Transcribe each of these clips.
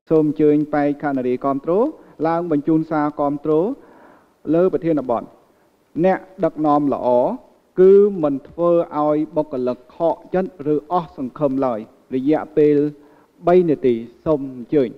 សូមអញ្ជើញបែកខណ្ឌនារីគ្រប់គ្រងឡើងបញ្ជូនសារគ្រប់គ្រងលើប្រធានបទអ្នកដឹកនាំល្អគឺមិនធ្វើឲ្យបុគ្គលិកខកចិត្តឬអស់សង្ឃឹមឡើយរយៈពេល3នាទីសូមអញ្ជើញ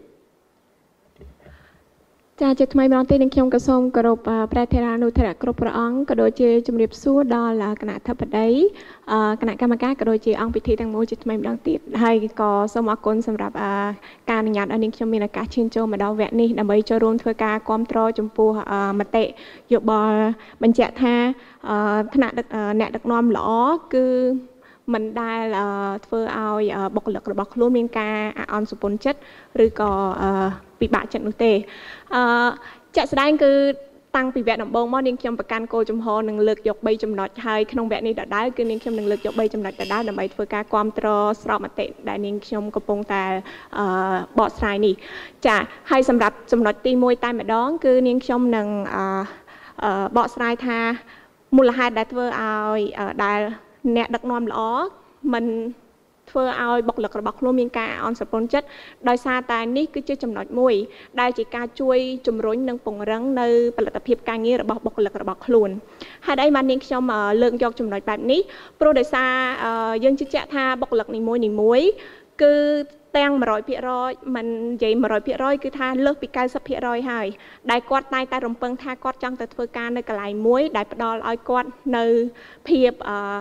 ចាជាថ្មីម្ដងទៀតនឹងខ្ញុំក៏សូមគោរពព្រះធេរានុធរៈគ្រប់ព្រះអង្គក៏ដូចជាជំរាបសួរដល់គណៈអធិបតីគណៈកម្មការក៏ដូចជាអង្គពិធីទាំងមូលជាថ្មីម្ដងទៀតហើយក៏សូមអរគុណសម្រាប់ការអនុញ្ញាតឲ្យនាងខ្ញុំមានឱកាសឈានចូលមកដល់វគ្គនេះដើម្បីចូលរួមធ្វើការគ្រប់គ្រងចំពោះមតិយោបល់បញ្ជាក់ថាថ្នាក់អ្នកដឹកនាំល្អគឺមិនដែលធ្វើឲ្យបុគ្គលិករបស់ខ្លួនមានការអាក់អន់សុពន្ធចិត្តឬក៏ពិបាកចិត្តនោះទេជាក់ស្ដែងគឺតាំងពីវគ្គដំបូងមកនាងខ្ញុំប្រកាន់គោលចំហនឹងលើកយក3ចំណុចហើយក្នុងវគ្គនេះដដែលគឺនាងខ្ញុំនឹងលើកយក3ចំណុចដដែលដើម្បីធ្វើការគ្រប់គ្រងស្របមតិដែលនាងខ្ញុំកំពុងតែបកស្រាយនេះចាហើយសម្រាប់ចំណុចទី1តែម្ដងគឺនាងខ្ញុំនឹងបកស្រាយថាមូលហេតុដែលធ្វើឲ្យដែលអ្នកដឹកនាំល្អមិនធ្វើឲ្យបុគ្គលិករបស់ខ្លួនមានការអន់សពន្ធចិត្តដោយសារតែនេះគឺជាចំណុចមួយដែលជាការជួយជំរុញនិងពង្រឹងនៅផលិតភាពការងាររបស់បុគ្គលិករបស់ខ្លួនហេតុអីបាននាងខ្ញុំលើកយកចំណុចបែបនេះព្រោះដោយសារយើងជឿជាក់ថាបុគ្គលិកនីមួយៗគឺទាំង100%មិននិយាយ100%គឺថាលើសពី90%ហើយដែលគាត់តែរំពឹងថាគាត់ចង់ទៅធ្វើការនៅកន្លែងមួយដែលផ្ដល់ឲ្យគាត់នៅភាព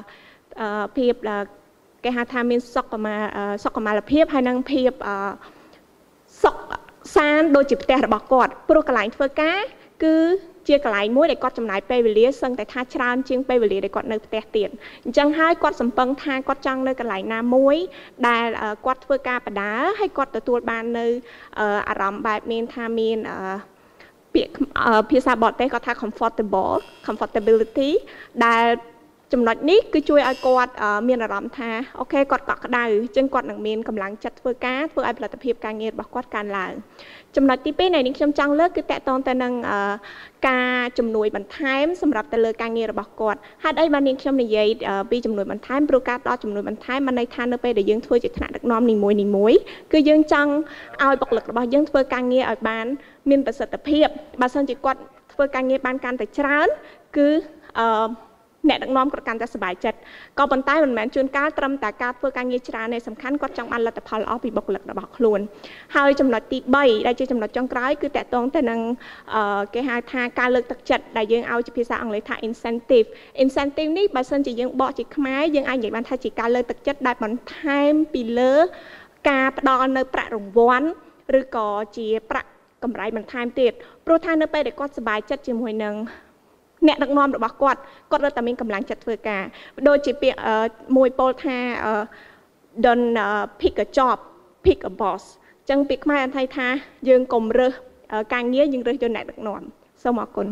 គេហៅថាមានសុខុមាលភាពហើយនិងភាពសុខសាន្តដូចជាផ្ទះរបស់គាត់ព្រោះកន្លែងធ្វើការគឺជាកន្លែងមួយដែលគាត់ចំណាយពេលវេលាសឹងតែថាច្រើនជាងពេលវេលាដែលគាត់នៅផ្ទះទៀតអញ្ចឹងហើយគាត់សំពឹងថាគាត់ចង់នៅកន្លែងណាមួយដែលគាត់ធ្វើការបដាហើយគាត់ទទួលបាននៅអារម្មណ៍បែបមានថាមានពាក្យភាសាបរទេសគាត់ថា comfortability ដែលចំណុចនេះគឺជួយឲ្យគាត់មានអារម្មណ៍ថាអូខេគាត់កក់ក្ដៅអញ្ចឹងគាត់នឹងមានកម្លាំងចិត្តធ្វើការធ្វើឲ្យផលិតភាពការងាររបស់គាត់កើនឡើងចំណុចទី2ដែលនាងខ្ញុំចង់លើកគឺតកតងទៅនឹងការជំនួយបន្ថែមសម្រាប់ទៅលើការងាររបស់គាត់ហេតុអីបាននាងខ្ញុំនិយាយពីជំនួយបន្ថែមព្រោះការផ្ដល់ជំនួយបន្ថែមបានន័យថានៅពេលដែលយើងធ្វើជាថ្នាក់ដឹកនាំនីមួយៗគឺយើងចង់ឲ្យបុគ្គលិករបស់យើងធ្វើការងារឲ្យបានមានប្រសិទ្ធភាពបើសិនជាគាត់ធ្វើការងារបានកាន់តែច្រើនគឺអ្នកដឹកនាំគាត់កាន់តែសប្បាយចិត្តក៏ប៉ុន្តែមិនមែនជួនកាលត្រឹមតែការធ្វើការងារច្រើនទេសំខាន់គាត់ចង់បានលទ្ធផលល្អពីបុគ្គលិករបស់ខ្លួនហើយចំណុចទី3ដែលជាចំណុចចុងក្រោយគឺតកតងទៅនឹងគេហៅថាការលើកទឹកចិត្តដែលយើងឲ្យជាភាសាអង់គ្លេសថា incentive នេះបើសិនជាយើងបកជាខ្មែរយើងអាចនិយាយបានថាជាការលើកទឹកចិត្តដែលបន្ថែមពីលើការផ្ដល់នៅប្រាក់រង្វាន់ឬក៏ជាប្រាក់កម្រៃបន្ថែមទៀតព្រោះថានៅពេលដែលគាត់សប្បាយចិត្តជាមួយនឹងអ្នកដឹកនាំរបស់គាត់រត់តែមានកម្លាំងចិត្តធ្វើការដូចជាពាក្យមួយពោលថា don't pick a job pick a boss អញ្ចឹងពាក្យខ្មែរអត្ថន័យថាយើងកុំរើសការងារយើងរើសយកអ្នកដឹកនាំសូមអរគុណ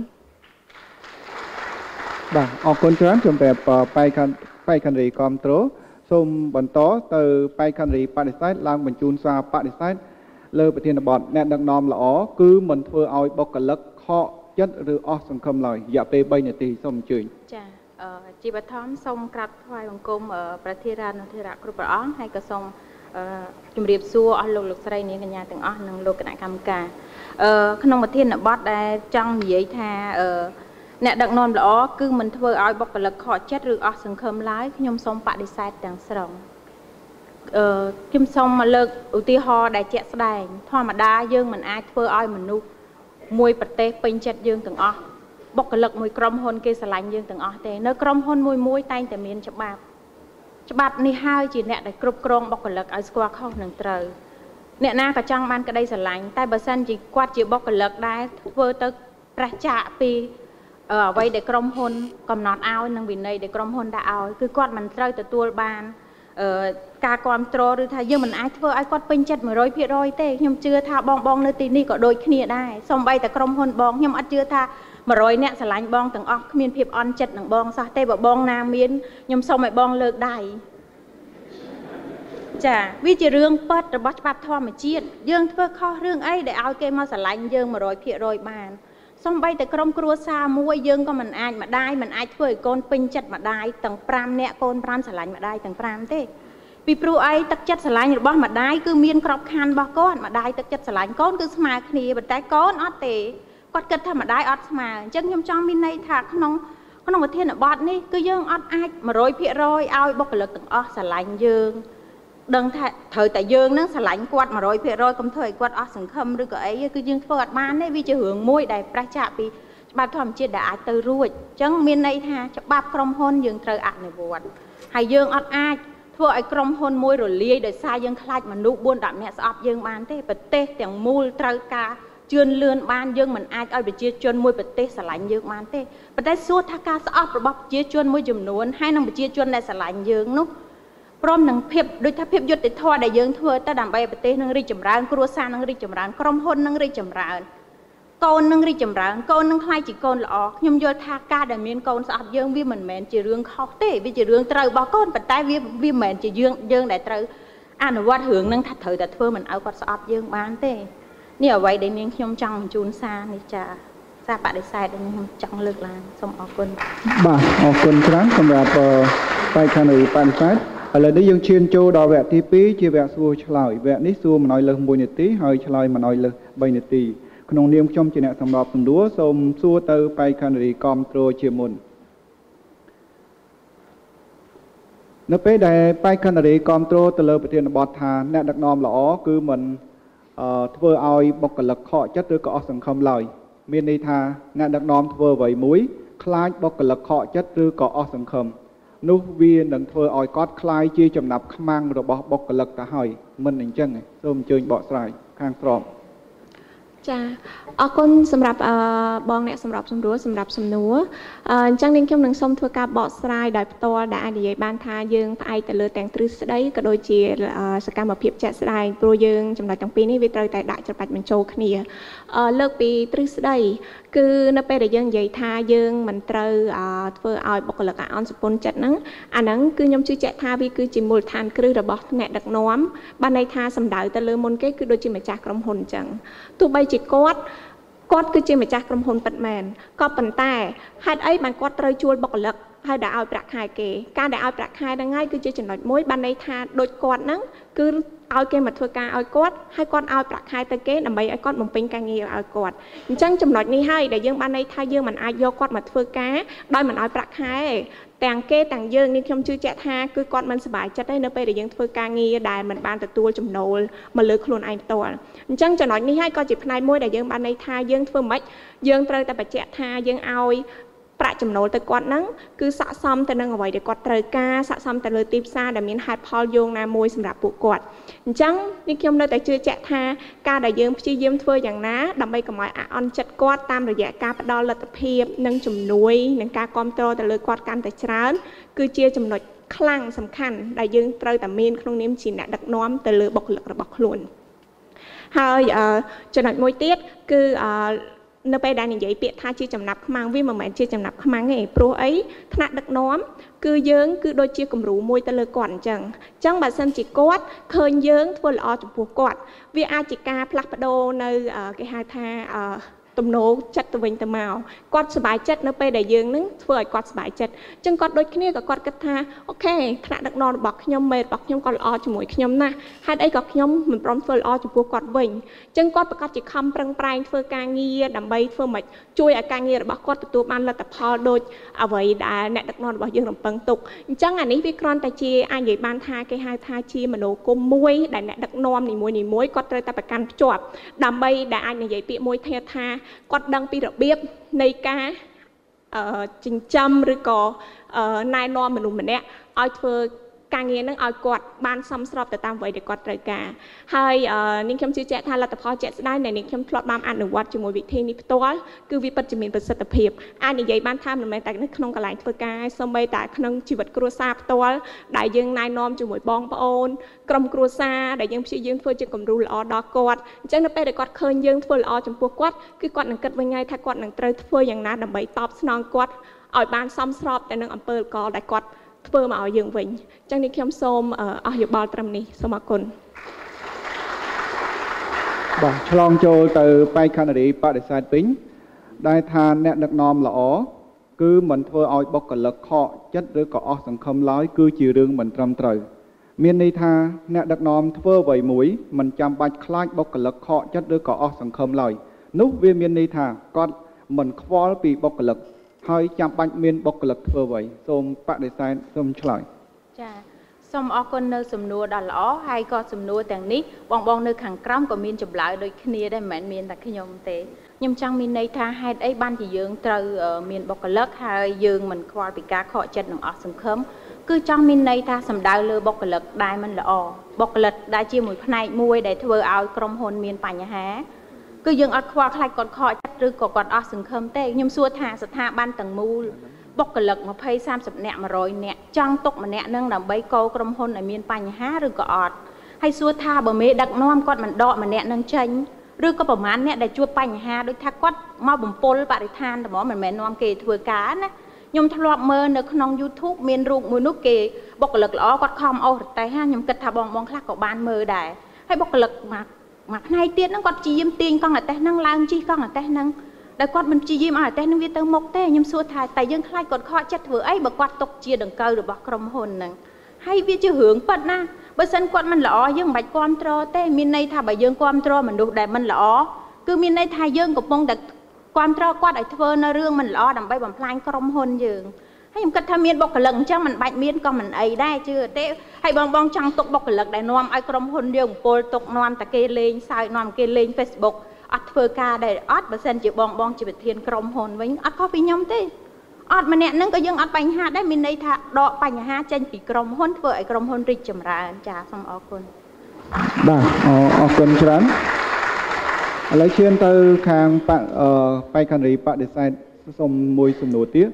បាទអរគុណច្រើនជំរាបបែកខណ្ឌរីគ្រប់គ្រងសូមបន្តទៅបែកខណ្ឌរីបដិសេធឡើងបញ្ជូនសារបដិសេធលើប្រធានបទអ្នកដឹកនាំល្អគឺមិនធ្វើឲ្យបុគ្គលិកខកចិត្តឬអស់សង្ឃឹមឡើយរយៈពេល3នាទីសូមអញ្ជើញចាជាបឋមសូមក្រាបថ្វាយបង្គំព្រះធេរានុធរៈគ្រប់ព្រះអង្គហើយក៏សូមជម្រាបសួរអស់លោកស្រីនាងកញ្ញាទាំងអស់និងលោកគណៈកម្មការក្នុងប្រធានបទដែលចង់និយាយថាអ្នកដឹកនាំល្អគឺមិនធ្វើឲ្យបុគ្គលិកខកចិត្តឬអស់សង្ឃឹមឡើយខ្ញុំសូមបដិសេធទាំងស្រុងខ្ញុំសូមមកលើកឧទាហរណ៍ដែលជាក់ស្ដែងធម្មតាយើងមិនអាចធ្វើឲ្យមនុស្សមួយប្រទេសពេញចិត្តយើងទាំងអស់បុគ្គលិកមួយក្រុមហ៊ុនគេស្រឡាញ់យើងទាំងអស់ទេនៅក្រុមហ៊ុនមួយតែងតែមានច្បាប់នេះហើយជាអ្នកដែលគ្រប់គ្រងបុគ្គលិកឲ្យស្គាល់ខុសនិងត្រូវអ្នកណាក៏ចង់បានក្តីស្រឡាញ់តែបើសិនជាគាត់ជាបុគ្គលិកដែលធ្វើទៅប្រឆាចពីអ្វីដែលក្រុមហ៊ុនកំណត់ឲ្យនិងវិន័យដែលក្រុមហ៊ុនដាក់ឲ្យគឺគាត់មិនត្រូវទទួលបានការគ្រប់គ្រងឬថាយើងមិនអាចធ្វើឲ្យគាត់ពេញចិត្ត 100% ទេខ្ញុំជឿថាបងនៅទីនេះក៏ដូចគ្នាដែរសូម្បីតែក្រុមហ៊ុនបងខ្ញុំអត់ជឿថា100អ្នកស្រឡាញ់បងទាំងអស់គ្មានភាពអន់ចិត្តនឹងបងសោះទេបើបងណាមានខ្ញុំសូមឲ្យបងលើកដៃចាវាជារឿងប៉ັດរបស់ច្បាប់ធម្មជាតិយើងធ្វើខុសរឿងអីដែលឲ្យគេមកស្រឡាញ់យើង 100% បានសូម្បីតែក្រុមគ្រួសារមួយយើងក៏មិនអាចម្ដាយមិនអាចធ្វើឲ្យកូនពេញចិត្តម្ដាយទាំង5នាក់កូន5ស្រឡាញ់ម្ដាយទាំង5ទេពីព្រោះអីទឹកចិត្តស្រឡាញ់របស់ម្ដាយគឺមានក្របខ័ណ្ឌរបស់គាត់ម្ដាយទឹកចិត្តស្រឡាញ់កូនគឺស្មើគ្នាប៉ុន្តែកូនអត់ទេគាត់គិតថាម្ដាយអត់ស្មើអញ្ចឹងខ្ញុំចង់មានន័យថាក្នុងប្រធានបទនេះគឺយើងអត់អាច 100% ឲ្យបុគ្គលិកទាំងអស់ស្រឡាញ់យើងដឹងថាត្រូវតែយើងនឹងស្រឡាញ់គាត់ 100% កុំធ្វើឲ្យគាត់អស់សង្ឃឹមឬក៏អីគឺយើងធ្វើអត់បានទេវាជារឿងមួយដែលប្រឆាំងពីច្បាប់ធម្មជាតិដែលអាចទៅរួចអញ្ចឹងមានន័យថាច្បាប់ក្រុមហ៊ុនយើងត្រូវអនុវត្តហើយយើងអត់អាចធ្វើឲ្យក្រុមហ៊ុនមួយរលាយដោយសារយើងខ្លាចមនុស្ស 4-10 នាក់ស្អប់យើងបានទេប្រទេសទាំងមូលត្រូវការជឿនលឿនបានយើងមិនអាចឲ្យប្រជាជនមួយប្រទេសស្រឡាញ់យើងបានទេប៉ុន្តែសួរថាការស្អប់របស់ប្រជាជនមួយចំនួនហើយនឹងប្រជាជនដែលស្រឡាញ់យើងនោះព្រមនឹងភាពដូចថាភាពយុត្តិធម៌ដែលយើងធ្វើទៅដើម្បីឲ្យប្រទេសនឹងរីកចម្រើនគ្រួសារនឹងរីកចម្រើនក្រុមហ៊ុននឹងរីកចម្រើនកូននឹងរីកចម្រើនកូននឹងខ្លាយជាកូនល្អខ្ញុំយល់ថាការដែលមានកូនស្អប់យើងវាមិនមែនជារឿងខុសទេវាជារឿងត្រូវរបស់កូនប៉ុន្តែវាមិនមែនជាយើងដែលត្រូវអនុវត្តរឿងនឹងថាត្រូវតែធ្វើមិនឲ្យគាត់ស្អប់យើងបានទេនេះអ្វីដែលនាងខ្ញុំចង់បញ្ជូនសារនេះចាសារបដិសេធដែលខ្ញុំចង់លើកឡើងសូមអរគុណបាទអរគុណច្រើនសម្រាប់បេក្ខនារីបដិសេធឥឡូវនេះយើងឈានចូលដល់វគ្គទី2ជាវគ្គសួរឆ្លើយវគ្គនេះសួរមិនឲ្យលើស1នាទីហើយឆ្លើយមិនឲ្យលើស3នាទីក្នុងនាមខ្ញុំជាអ្នកសម្របសម្រួលសូមសួរទៅបេក្ខនារីគាំទ្រជាមុននៅពេលដែលបេក្ខនារីគាំទ្រទៅលើប្រធានបទថាអ្នកដឹកនាំល្អគឺមិនធ្វើឲ្យបុគ្គលិកខកចិត្តឬក៏អស់សង្ឃឹមឡើយមានន័យថាអ្នកដឹកនាំធ្វើអ្វីមួយខ្លាចបុគ្គលិកខកចិត្តឬក៏អស់សង្ឃឹមនោះវានឹងធ្វើឲ្យគាត់ខ្លាយជាចំណាប់ខ្មាំងរបស់បុគ្គលិកទៅហើយមិនអញ្ចឹងទេសូមអញ្ជើញបកស្រាយខាងស្របចាអរគុណសម្រាប់បងអ្នកសម្របសម្រួលសម្រាប់សំណួរអញ្ចឹងនាងខ្ញុំនឹងសូមធ្វើការបកស្រាយដោយផ្ទាល់ដែលអាចនិយាយបានថាយើងផ្អែកទៅលើទាំងទ្រឹស្ដីក៏ដូចជាសកម្មភាពជាក់ស្ដែងព្រោះយើងចំណុចទាំងពីរនេះវាត្រូវតែដាក់ច្របាច់បញ្ចូលគ្នាលើកពីទ្រឹស្ដីគឺនៅពេលដែលយើងនិយាយថាយើងមិនត្រូវធ្វើឲ្យបុគ្គលិកអន់សពុនចិត្តហ្នឹងអាហ្នឹងគឺខ្ញុំជឿជាក់ថាវាគឺជាមូលដ្ឋានគ្រឹះរបស់អ្នកដឹកនាំបានន័យថាសម្ដៅទៅលើមុនគេគឺដូចជាម្ចាស់ក្រុមហ៊ុនអញ្ចឹងទោះបីជាគាត់គឺជាម្ចាស់ក្រុមហ៊ុនពិតមែនក៏ប៉ុន្តែហេតុអីបានគាត់ត្រូវជួលបុគ្គលិកហើយដែលឲ្យប្រាក់ខែគេការដែលឲ្យប្រាក់ខែហ្នឹងហើយគឺជាចំណុចមួយបានន័យថាដូចគាត់ហ្នឹងគឺឲ្យគេមកធ្វើការឲ្យគាត់ហើយគាត់ឲ្យប្រាក់ខែទៅគេដើម្បីឲ្យគាត់បំពេញការងារឲ្យគាត់អញ្ចឹងចំណុចនេះហើយដែលយើងបានន័យថាយើងមិនអាចយកគាត់មកធ្វើការដោយមិនឲ្យប្រាក់ខែទាំងគេទាំងយើងនេះខ្ញុំជឿជាក់ថាគឺគាត់មិនសប្បាយចិត្តទេនៅពេលដែលយើងធ្វើការងារដែលមិនបានទទួលចំណូលមកលើខ្លួនឯងផ្ទាល់អញ្ចឹងចំណុចនេះហើយក៏ជាផ្នែកមួយដែលយើងបានន័យថាយើងធ្វើមិនយើងត្រូវតែបញ្ជាក់ថាយើងឲ្យប្រាក់ចំណូលទៅគាត់ហ្នឹងគឺស័ក្តិសមទៅនឹងអ្វីដែលគាត់ត្រូវការស័ក្តិសមទៅលើទីផ្សារដែលមានហេតុផលយោងណាមួយសម្រាប់ពួកគាត់អញ្ចឹងនេះខ្ញុំនៅតែជឿជាក់ថាការដែលយើងព្យាយាមធ្វើយ៉ាងណាដើម្បីកុំឲ្យអន់ចិត្តគាត់តាមរយៈការផ្ដល់លទ្ធភាពនិងជំនួយនិងការគ្រប់គ្រងទៅលើគាត់កាន់តែច្រើនគឺជាចំណុចខ្លាំងសំខាន់ដែលយើងត្រូវតែមានក្នុងនាមជាអ្នកដឹកនាំទៅលើបុគ្គលិករបស់ខ្លួនហើយចំណុចមួយទៀតគឺនៅពេលដែលនិយាយពាក្យថាជាចំណាប់ខ្មាំងវាមិនមែនជាចំណាប់ខ្មាំងទេព្រោះអីថ្នាក់ដឹកនាំគឺយើងគឺដូចជាគំរូមួយទៅលើគាត់អញ្ចឹងបើសិនជាគាត់ឃើញយើងធ្វើល្អចំពោះគាត់វាអាចជាការផ្លាស់ប្ដូរនៅគេហៅថាទំនោរចិត្តទៅវិញទៅមកគាត់សប្បាយចិត្តនៅពេលដែលយើងនឹងធ្វើឲ្យគាត់សប្បាយចិត្តអញ្ចឹងគាត់ដូចគ្នាក៏គាត់គិតថាអូខេថ្នាក់ដឹកនាំរបស់ខ្ញុំមេរបស់ខ្ញុំគាត់ល្អជាមួយខ្ញុំណាស់ហេតុអីក៏ខ្ញុំមិនព្រមធ្វើល្អចំពោះគាត់វិញអញ្ចឹងគាត់ប្រកាសជាខំប្រឹងប្រែងធ្វើការងារដើម្បីធ្វើម៉េចជួយឲ្យការងាររបស់គាត់ទទួលបានលទ្ធផលដូចអ្វីដែលអ្នកដឹកនាំរបស់យើងរំពឹងទុកអញ្ចឹងអានេះវាគ្រាន់តែជាអាចនិយាយបានថាគេហៅថាជាមនោគមមួយដែលអ្នកដឹកនាំនីមួយៗគាត់ត្រូវតែប្រកាន់ភ្ជាប់ដើម្បីដែលអាចនិយាយពាក្យមួយថាគាត់ដឹងពីរបៀបនៃការចិញ្ចឹមឬក៏ណែនាំមនុស្សម្នាក់ឲ្យធ្វើការងារនឹងឲ្យគាត់បានសមស្របទៅតាមអ្វីដែលគាត់ត្រូវការហើយនាងខ្ញុំជឿជាក់ថាលទ្ធផលជាក់ស្ដែងដែលនាងខ្ញុំធ្លាប់បានអនុវត្តជាមួយវិធីនេះផ្ទាល់គឺវាពិតជាមានប្រសិទ្ធភាពអាចនិយាយបានថាមិនមែនតែនៅក្នុងកន្លែងធ្វើការសូម្បីតែក្នុងជីវិតគ្រួសារផ្ទាល់ដែលយើងណែនាំជាមួយបងប្អូនក្រុមគ្រួសារដែលយើងព្យាយាមធ្វើជាគំរូល្អដល់គាត់អញ្ចឹងនៅពេលដែលគាត់ឃើញយើងធ្វើល្អចំពោះគាត់គឺគាត់នឹងគិតវិញហើយថាគាត់នឹងត្រូវធ្វើយ៉ាងណាដើម្បីតបស្នងគាត់ឲ្យបានសមស្របទៅនឹងអំពើល្អដែលគាត់ធ្វើមកឲ្យយើងវិញអញ្ចឹងនេះខ្ញុំសូមអស់យោបល់ត្រឹមនេះសូមអរគុណបាទឆ្លងចូលទៅបេក្ខនារីបដិសេធវិញដែលថាអ្នកដឹកនាំល្អគឺមិនធ្វើឲ្យបុគ្គលិកខកចិត្តឬក៏អស់សង្ឃឹមឡើយគឺជារឿងមិនត្រឹមត្រូវមានន័យថាអ្នកដឹកនាំធ្វើអ្វីមួយមិនចាំបាច់ខ្លាចបុគ្គលិកខកចិត្តឬក៏អស់សង្ឃឹមឡើយនោះវាមានន័យថាគាត់មិនខ្វល់ពីបុគ្គលិកហើយចាំបាច់មានបុគ្គលិកធ្វើអ្វីសូមបដិសេធសូមឆ្លើយចាសូមអរគុណនៅសំណួរដ៏ល្អហើយក៏សំណួរទាំងនេះបងនៅខាងក្រោមក៏មានចម្លើយដូចគ្នាដែរមិនមែនមានតែខ្ញុំទេខ្ញុំចង់មានន័យថាហេតុអីបានជាយើងត្រូវមានបុគ្គលិកហើយយើងមិនខ្វល់ពីការខកចិត្តនិងអស់សង្ឃឹមគឺចង់មានន័យថាសំដៅលើបុគ្គលិកដែលមិនល្អបុគ្គលិកដែលជាមួយផ្នែកមួយដែលធ្វើឲ្យក្រុមហ៊ុនមានបញ្ហាគឺយើងអត់ខ្វល់ខ្លាចគាត់ខកចិត្តឬក៏គាត់អស់សង្ឃឹមទេខ្ញុំសួរថាស្ថាប័នទាំងមូលបុគ្គលិក20 30នាក់100នាក់ចង់ទុកម្នាក់នឹងដើម្បីកោក្រុមហ៊ុនឲ្យមានបញ្ហាឬក៏អត់ហើយសួរថាបើមេដឹកនាំគាត់មិនដកម្នាក់នឹងចេញឬក៏ប្រមាណអ្នកដែលជួបបញ្ហាដូចថាគាត់មកបំពុលបរិស្ថានតែមិនមែននាំគេធ្វើការណាខ្ញុំធ្លាប់មើលនៅក្នុង YouTube មានរូបមួយនោះគេបុគ្គលិកល្អគាត់ខំអូសរទេះខ្ញុំគិតថាបងខ្លះក៏បានមើលដែរហើយបុគ្គលិកមួយផ្នែកទៀតហ្នឹងគាត់ព្យាយាមទាញកង់អាតេះហ្នឹងឡើងជិះកង់អាតេះហ្នឹងដែលគាត់មិនព្យាយាមឲ្យអាតេះហ្នឹងវាទៅមុខទេខ្ញុំសួរថាតែយើងខ្លាចគាត់ខកចិត្តធ្វើអីបើគាត់ຕົកជាដង្កូវរបស់ក្រុមហ៊ុនហ្នឹងហើយវាជារឿងប៉ិតណាបើសិនគាត់មិនល្អយើងមិនបាច់គ្រប់គ្រងទេមានន័យថាបើយើងគ្រប់គ្រងមនុស្សដែលមិនល្អគឺមានន័យថាយើងកំពុងតែគ្រប់គ្រងគាត់ឲ្យធ្វើនៅរឿងមិនល្អដើម្បីបំផ្លាញក្រុមហ៊ុនយើងហើយខ្ញុំគិតថាមានបុគ្គលិកអញ្ចឹងមិនបាច់មានក៏មិនអីដែរជឿទេហើយបងចង់ទុកបុគ្គលិកដែលនាំឲ្យក្រុមហ៊ុនយើងបំពុលទុកនាំតែគេលេងសើចនាំគេលេង Facebook អត់ធ្វើការដែរអត់បើសិនជាបងជាប្រធានក្រុមហ៊ុនវិញអត់ខុសពីខ្ញុំទេអត់ម្នាក់ហ្នឹងក៏យើងអត់បញ្ហាដែរមានន័យថាដកបញ្ហាចេញពីក្រុមហ៊ុនធ្វើឲ្យក្រុមហ៊ុនរីកចម្រើនចាសូមអរគុណបាទអរគុណច្រើនឥឡូវឈានទៅខាងបេក្ខនារីបដិសេធសូមមួយសំណួរទៀត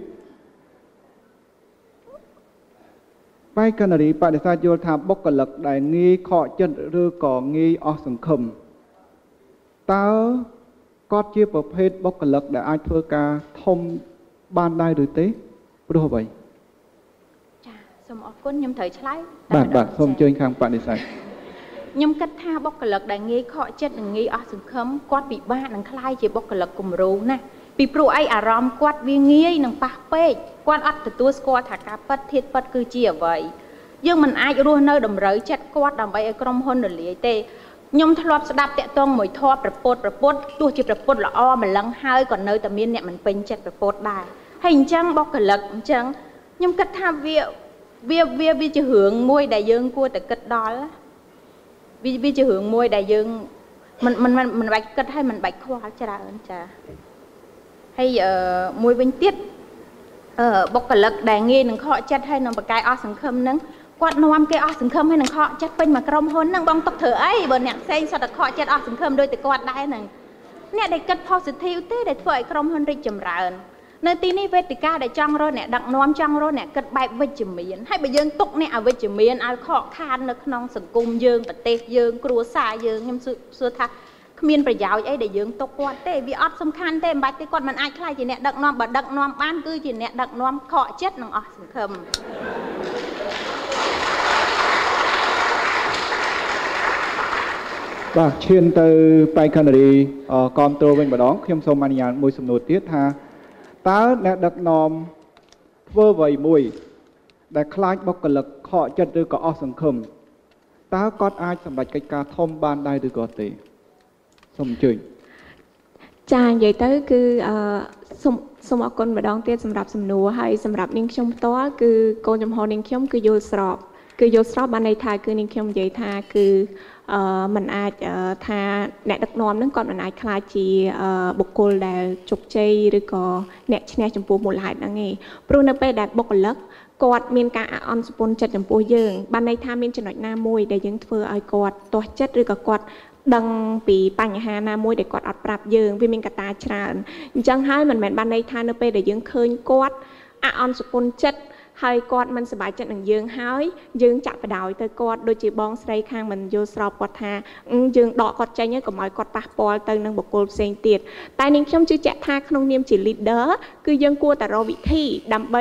បេក្ខនារីបដិសេធយល់ថាបុគ្គលិកដែលងាយខកចិត្តឬក៏ងាយអស់សង្ឃឹមតើគាត់ជាប្រភេទបុគ្គលិកដែលអាចធ្វើការធំបានដែរឬទេព្រោះអ្វីចាសូមអរគុណខ្ញុំត្រូវឆ្លើយបាទសូមអញ្ជើញខាងបដិសេធខ្ញុំគិតថាបុគ្គលិកដែលងាយខកចិត្តនិងងាយអស់សង្ឃឹមគាត់ពិបាកនឹងខ្លាយជាបុគ្គលិកគំរូណាពីព្រោះអីអារម្មណ៍គាត់វាងាយនឹងប៉ះពេកគាត់អត់ទទួលស្គាល់ថាការពិតធាតុពិតគឺជាអ្វីយើងមិនអាចរស់នៅតម្រូវចិត្តគាត់ដើម្បីឲ្យក្រុមហ៊ុនរលាយទេខ្ញុំធ្លាប់ស្ដាប់តាក់ទងមួយធម៌ប្រពុតទោះជាប្រពុតល្អម្លឹងហើយក៏នៅតែមានអ្នកមិនពេញចិត្តប្រពុតដែរហើយអញ្ចឹងបុគ្គលិកអញ្ចឹងខ្ញុំគិតថាវាជារឿងមួយដែលយើងគួរតែគិតដល់វាជារឿងមួយដែលយើងមិនបាច់គិតហើយមិនបាច់ខ្វល់ច្រើនចាហើយមួយវិញទៀតបុគ្គលិកដែលងាយនឹងខកចិត្តហើយនឹងបកកាយអស់សង្ឃឹមហ្នឹងគាត់នាំគេអស់សង្ឃឹមហើយនឹងខកចិត្តពេញមកក្រុមហ៊ុនហ្នឹងបងຕົកធ្វើអីបើអ្នកផ្សេងសុទ្ធតែខកចិត្តអស់សង្ឃឹមដូចតែគាត់ដែរហ្នឹងអ្នកដែលគិត positive ទេដែលធ្វើឲ្យក្រុមហ៊ុនរីកចម្រើននៅទីនេះវេទិកាដែលចង់រកអ្នកដឹកនាំចង់រកអ្នកគិតបែបវិជ្ជមានហើយបើយើងទុកអ្នកអវិជ្ជមានឲ្យខកខាននៅក្នុងសង្គមយើងប្រទេសយើងគ្រួសារយើងខ្ញុំសួរថាគ្មានប្រយោជន៍អីដែលយើងទុកគាត់ទេវាអត់សំខាន់ទេមិនបាច់ទេគាត់មិនអាចខ្លាចជាអ្នកដឹកនាំបើដឹកនាំបានគឺជាអ្នកដឹកនាំខកចិត្តនិងអស់សង្ឃឹមបាទឈានទៅបេក្ខនារីគាំទ្រវិញម្ដងខ្ញុំសូមអនុញ្ញាតមួយសំណួរទៀតថាតើអ្នកដឹកនាំធ្វើអ្វីមួយដែលខ្លាចបុគ្គលិកខកចិត្តឬក៏អស់សង្ឃឹមតើគាត់អាចសម្រេចកិច្ចការធំបានដែរឬក៏ទេសូមអញ្ជើញចានិយាយទៅគឺសូមអរគុណម្ដងទៀតសម្រាប់សំណួរហើយសម្រាប់នាងខ្ញុំផ្ទាល់គឺកូនចំហនាងខ្ញុំគឺយល់ស្របបានន័យថាគឺនាងខ្ញុំនិយាយថាគឺมันអាចថាអ្នកដឹកនាំនឹងគាត់មិនអាចខ្លាចជាបុគ្គលដែលជោគជ័យឬក៏អ្នកឈ្នះចំពោះមូលហេតុហ្នឹងឯងព្រោះនៅពេលដែលបុគ្គលិកគាត់មានការអន់សុពន្ធចិត្តចំពោះយើងបានន័យថាមានចំណុចណាមួយដែលយើងធ្វើឲ្យគាត់ទាស់ចិត្តឬក៏គាត់ដឹងពីបញ្ហាណាមួយដែលគាត់អត់ប្រាប់យើងវាមានកត្តាច្រើនអញ្ចឹងហើយមិនមែនបានន័យថានៅពេលដែលយើងឃើញគាត់អន់សុពន្ធចិត្តហើយគាត់មិនសប្បាយចិត្តនឹងយើងហើយយើងចាក់បដ ாய் ទៅគាត់ដូចជាបងស្រីខាងមិនយល់ស្របគាត់ថាយើងដកគាត់ចេញហើយកុំឲ្យគាត់ប៉ះពាល់ទៅនឹងបុគ្គលផ្សេងទៀតតែនាងខ្ញុំជឿជាក់ថាក្នុងនាមជា leader គឺយើងគួរតែរកវិធីដើម្បី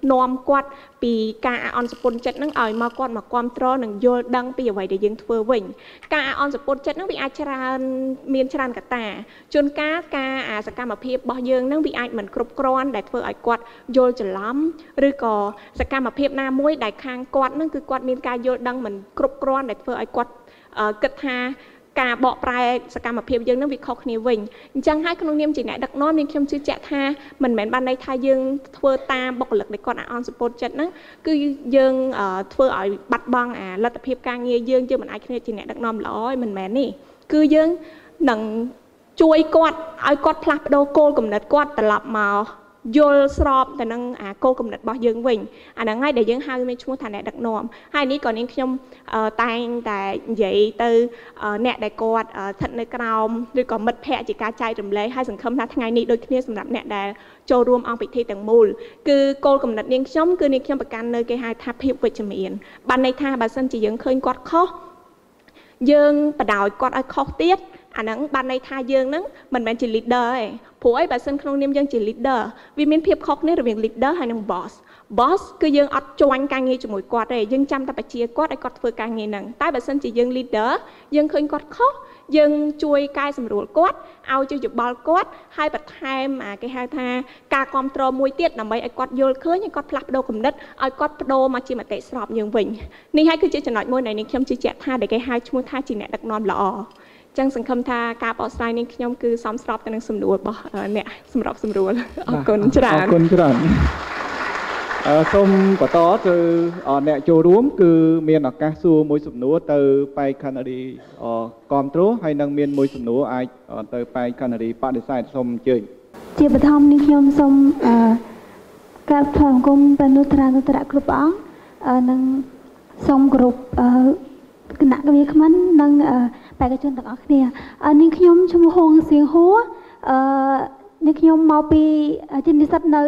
នាំគាត់ពីការអន់សពុនចិត្តហ្នឹងឲ្យមកគាត់មកគ្រប់គ្រងនិងយល់ដឹងពីអ្វីដែលយើងធ្វើវិញការអន់សពុនចិត្តហ្នឹងវាអាចច្រើនមានច្រើនកត្តាជួនកាលការសកម្មភាពរបស់យើងហ្នឹងវាអាចមិនគ្រប់គ្រាន់ដែលធ្វើឲ្យគាត់យល់ច្រឡំឬក៏សកម្មភាពណាមួយដែលខាងគាត់ហ្នឹងគឺគាត់មានការយល់ដឹងមិនគ្រប់គ្រាន់ដែលធ្វើឲ្យគាត់គិតថាការបកប្រែសកម្មភាពយើងនឹងវាខុសគ្នាវិញអញ្ចឹងហើយក្នុងនាមជាអ្នកដឹកនាំនាងខ្ញុំជឿជាក់ថាមិនមែនបានន័យថាយើងធ្វើតាមបុគ្គលិកដែលគាត់អន់សពុតចិត្តហ្នឹងគឺយើងធ្វើឲ្យបាត់បង់លទ្ធភាពការងារយើងមិនអាចគ្នាជាអ្នកដឹកនាំល្អឯមិនមែនទេគឺយើងនឹងជួយគាត់ឲ្យគាត់ផ្លាស់ប្ដូរគោលគំនិតគាត់ត្រឡប់មកយល់ស្របទៅនឹងគោលគំនិតរបស់យើងវិញអាហ្នឹងហើយដែលយើងហៅមានឈ្មោះថាអ្នកដឹកនាំហើយនេះក៏នាងខ្ញុំតែងតែនិយាយទៅអ្នកដែលគាត់ស្ថិតនៅក្រោមឬក៏មិត្តភ័ក្តិជាការចែករំលែកហើយសង្ឃឹមថាថ្ងៃនេះដូចគ្នាសម្រាប់អ្នកដែលចូលរួមអង្គពិធីទាំងមូលគឺគោលគំនិតនាងខ្ញុំគឺនាងខ្ញុំប្រកាន់នៅគេហៅថាភាពវិជ្ជមានបានន័យថាបើសិនជាយើងឃើញគាត់ខុសយើងបដ ாய் គាត់ឲ្យខុសទៀតអាហ្នឹងបានន័យថាយើងហ្នឹងមិនមែនជា leader ទេព្រោះអីបើសិនក្នុងនាមយើងជា leader វាមានភាពខុសគ្នារវាង leader ហើយនិង boss គឺយើងអត់ជាន់ការងារជាមួយគាត់ទេយើងចាំតែបញ្ជាគាត់ឲ្យគាត់ធ្វើការងារហ្នឹងតែបើសិនជាយើង leader យើងឃើញគាត់ខុសយើងជួយកែសម្រួលគាត់ឲ្យជួយយោបល់គាត់ហើយបន្ថែមគេហៅថាការគ្រប់គ្រងមួយទៀតដើម្បីឲ្យគាត់យល់ឃើញឲ្យគាត់ផ្លាស់ប្ដូរគំនិតឲ្យគាត់ប្ដូរមកជាមតិស្របយើងវិញនេះហើយគឺជាចំណុចមួយដែលនាងខ្ញុំជឿជាក់ថាដែលគេហៅឈ្មោះថាជាអ្នកដឹកនាំល្អចឹងសង្ឃឹមថាការបកស្រាយនេះខ្ញុំគឺសមស្របទៅនឹងសំណួររបស់អ្នកសម្រាប់សម្រួលអរគុណច្រើនអរគុណច្រើនសូមបន្តទៅអ្នកចូលរួមគឺមានឱកាសសួរមួយសំណួរទៅបែកខណ្ឌរីគ្រប់គ្រងហើយនឹងមានមួយសំណួរអាចទៅបែកខណ្ឌរីបដិសេធសូមអញ្ជើញជាបឋមនេះខ្ញុំសូមក្រាបថ្វាយបង្គំព្រះនុត្រានុត្រៈគ្រប់ព្រះអង្គនិងសូមគោរពគណៈវិក្កាមនិងបេក្ខជនទាំងអស់គ្នានាងខ្ញុំឈ្មោះហួងសៀងហួរនាងខ្ញុំមកពីជានិស្សិតនៅ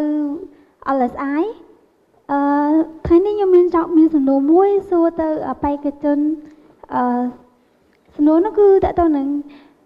LSI ថ្ងៃនេះខ្ញុំមានសំណួរមួយសួរទៅបេក្ខជនសំណួរនោះគឺតកតងនឹង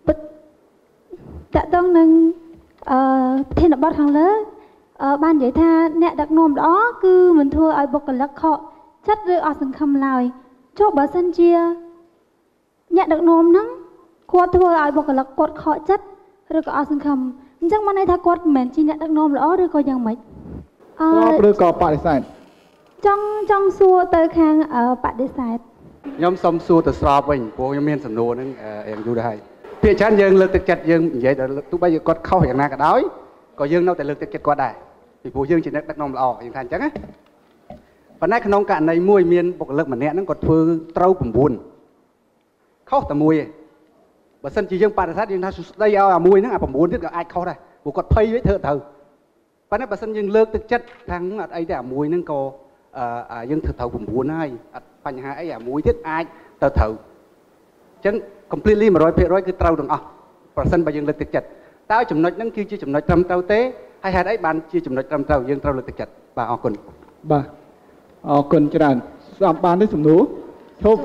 ប្រធានបទខាងលើបាននិយាយថាអ្នកដឹកនាំល្អគឺមិនធ្វើឲ្យបុគ្គលិកខកចិត្តឬអស់សង្ឃឹមឡើយចុះបើសិនជាអ្នកដឹកនាំហ្នឹងគាត់ធ្វើឲ្យបុគ្គលិកគាត់ខកចិត្តឬក៏អស់សង្ឃឹមអញ្ចឹងបានន័យថាគាត់មិនមែនជាអ្នកដឹកនាំល្អឬក៏យ៉ាងម៉េចឬក៏បដិសេធចង់សួរទៅខាងបដិសេធខ្ញុំសុំសួរទៅស្របវិញព្រោះខ្ញុំមានសំណួរហ្នឹងយ៉ាងយូរដែរភាគច្រើនយើងលើកទឹកចិត្តយើងនិយាយដល់ទោះបីជាគាត់ខុសយ៉ាងណាក៏ដោយក៏យើងនៅតែលើកទឹកចិត្តគាត់ដែរពីព្រោះយើងជាអ្នកដឹកនាំល្អយើងថាអញ្ចឹងណាប៉ុន្តែក្នុងករណីមួយមានបុគ្គលិកម្នាក់ហ្នឹងគាត់ធ្វើត្រូវ9ខុសតែមួយឯងបើសិនជាយើងបដិសេធយើងថាសួស្ដីឲ្យអាមួយហ្នឹងអា9ទៀតក៏អាចខុសដែរព្រោះគាត់ភ័យវិញធ្វើត្រូវប៉ុន្តែបើសិនយើងលើកទឹកចិត្តថាអត់អីទេអាមួយហ្នឹងក៏យើងធ្វើត្រូវ9ហើយអត់បញ្ហាអីអាមួយទៀតអាចទៅត្រូវអញ្ចឹង completely 100% គឺត្រូវទាំងអស់ប្រសិនបើយើងលើកទឹកចិត្តតើចំណុចហ្នឹងគឺជាចំណុចត្រឹមត្រូវទេហើយហេតុអីបានជាចំណុចត្រឹមត្រូវយើងត្រូវលើកទឹកចិត្តបាទអរគុណបាទអរគុណច្រើនស្ដាប់បានទេសំណួរឈប់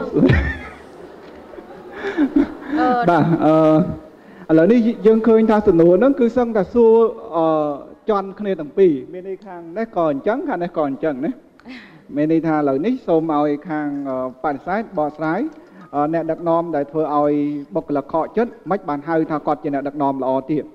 បាទឥឡូវនេះយើងឃើញថាសំណួរហ្នឹងគឺសឹងតែសួរជន់គ្នាទាំងពីរមានន័យខាងនេះក៏អញ្ចឹងខាងនេះក៏អញ្ចឹងណាមានន័យថាឥឡូវនេះសូមឲ្យខាងបដិសេធបកស្រាយអ្នកដឹកនាំដែលធ្វើឲ្យបុគ្គលិកខកចិត្តមិនបានហៅថាគាត់ជាអ្នកដឹកនាំល្អទៀត